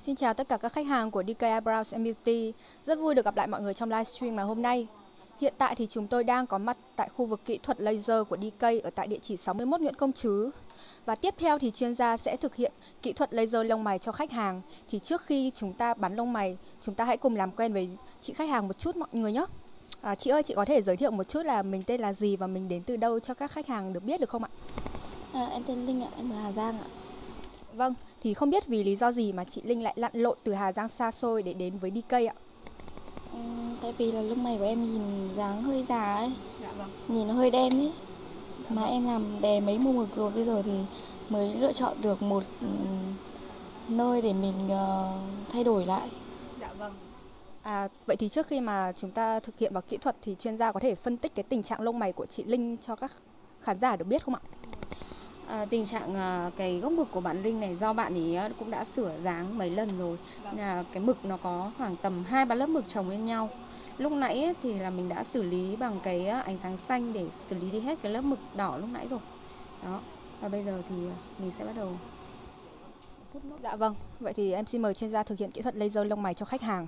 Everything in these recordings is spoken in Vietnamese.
Xin chào tất cả các khách hàng của DK Eyebrows and Beauty. Rất vui được gặp lại mọi người trong livestream ngày hôm nay. Hiện tại thì chúng tôi đang có mặt tại khu vực kỹ thuật laser của DK ở tại địa chỉ 61 Nguyễn Công Trứ. Và tiếp theo thì chuyên gia sẽ thực hiện kỹ thuật laser lông mày cho khách hàng. Thì trước khi chúng ta bắn lông mày, chúng ta hãy cùng làm quen với chị khách hàng một chút mọi người nhé. Chị ơi, chị có thể giới thiệu một chút là mình tên là gì và mình đến từ đâu cho các khách hàng được biết được không ạ? Em tên Linh ạ, em ở Hà Giang ạ. Vâng, thì không biết vì lý do gì mà chị Linh lại lặn lội từ Hà Giang xa xôi để đến với DK ạ? Tại vì là lông mày của em nhìn dáng hơi già ấy, Dạ vâng. nhìn nó hơi đen ấy. Mà em làm đè mấy màu mực rồi, bây giờ thì mới lựa chọn được một nơi để mình thay đổi lại. Dạ vâng. Vậy thì trước khi mà chúng ta thực hiện vào kỹ thuật thì chuyên gia có thể phân tích cái tình trạng lông mày của chị Linh cho các khán giả được biết không ạ? Tình trạng cái gốc mực của bạn Linh này do bạn ấy cũng đã sửa dáng mấy lần rồi. Là cái mực nó có khoảng tầm 2-3 lớp mực chồng lên nhau. Lúc nãy ấy, thì là mình đã xử lý bằng cái ánh sáng xanh để xử lý đi hết cái lớp mực đỏ lúc nãy rồi. Đó. Và bây giờ thì mình sẽ bắt đầu hút nốt. Dạ vâng. Vậy thì em xin mời chuyên gia thực hiện kỹ thuật laser lông mày cho khách hàng.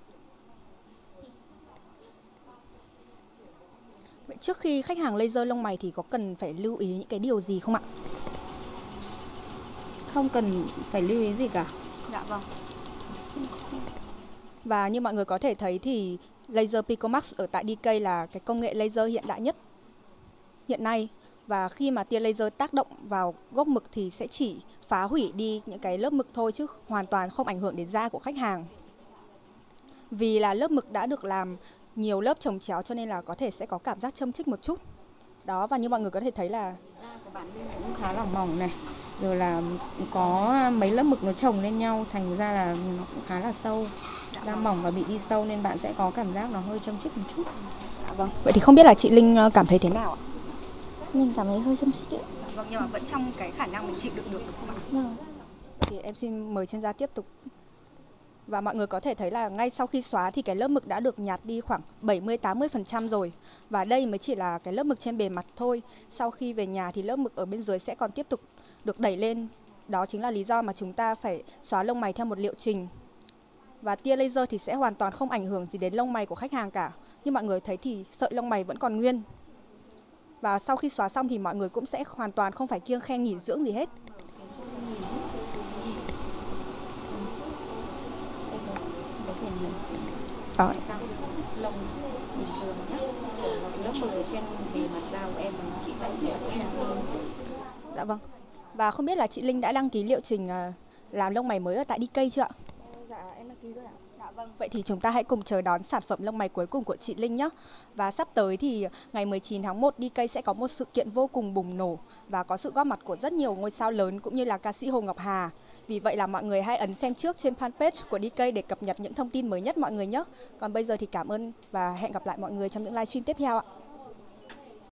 Vậy trước khi khách hàng laser lông mày thì có cần phải lưu ý những cái điều gì không ạ? Không cần phải lưu ý gì cả. Dạ vâng. Và như mọi người có thể thấy thì laser Picomax ở tại DK là cái công nghệ laser hiện đại nhất hiện nay. Và khi mà tia laser tác động vào gốc mực thì sẽ chỉ phá hủy đi những cái lớp mực thôi chứ hoàn toàn không ảnh hưởng đến da của khách hàng. Vì là lớp mực đã được làm nhiều lớp chồng chéo cho nên là có thể sẽ có cảm giác châm chích một chút. Đó, và như mọi người có thể thấy là Da của bạn Linh cũng khá là mỏng này. Rồi là có mấy lớp mực nó chồng lên nhau, thành ra là nó cũng khá là sâu. Da mỏng và bị đi sâu nên bạn sẽ có cảm giác nó hơi châm chích một chút. vâng. Vậy thì không biết là chị Linh cảm thấy thế nào ạ? Mình cảm thấy hơi châm chích đấy. Vâng, nhưng mà vẫn trong cái khả năng mình chịu đựng được không ạ? Vâng. Thì em xin mời chuyên gia tiếp tục. Và mọi người có thể thấy là ngay sau khi xóa thì cái lớp mực đã được nhạt đi khoảng 70-80% rồi. Và đây mới chỉ là cái lớp mực trên bề mặt thôi. Sau khi về nhà thì lớp mực ở bên dưới sẽ còn tiếp tục được đẩy lên. Đó chính là lý do mà chúng ta phải xóa lông mày theo một liệu trình. Và tia laser thì sẽ hoàn toàn không ảnh hưởng gì đến lông mày của khách hàng cả. Như mọi người thấy thì sợi lông mày vẫn còn nguyên. Và sau khi xóa xong thì mọi người cũng sẽ hoàn toàn không phải kiêng khem nghỉ dưỡng gì hết. Đó. Lông bình thường lớp mực ở trên bề mặt da của em chỉ phải hơn. Dạ vâng. Và không biết là chị Linh đã đăng ký liệu trình làm lông mày mới ở tại DK chưa ạ? Dạ, em đăng ký rồi ạ. Dạ vâng. Vậy thì chúng ta hãy cùng chờ đón sản phẩm lông mày cuối cùng của chị Linh nhé. Và sắp tới thì ngày 19 tháng 1 DK sẽ có một sự kiện vô cùng bùng nổ và có sự góp mặt của rất nhiều ngôi sao lớn cũng như là ca sĩ Hồ Ngọc Hà. Vì vậy là mọi người hãy ấn xem trước trên fanpage của DK để cập nhật những thông tin mới nhất mọi người nhé. Còn bây giờ thì cảm ơn và hẹn gặp lại mọi người trong những livestream tiếp theo ạ.